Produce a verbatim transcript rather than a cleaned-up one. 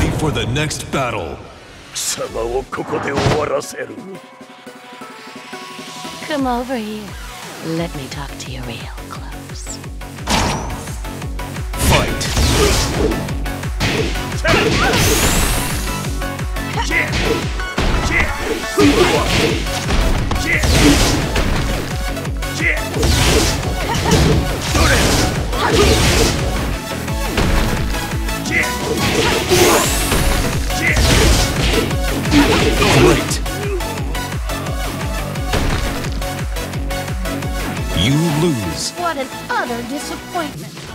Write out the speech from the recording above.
ready for the next battle. 貴様をここで終わらせる。 Come over here. Let me talk to you real close. Fight! Great! You lose. What an utter disappointment.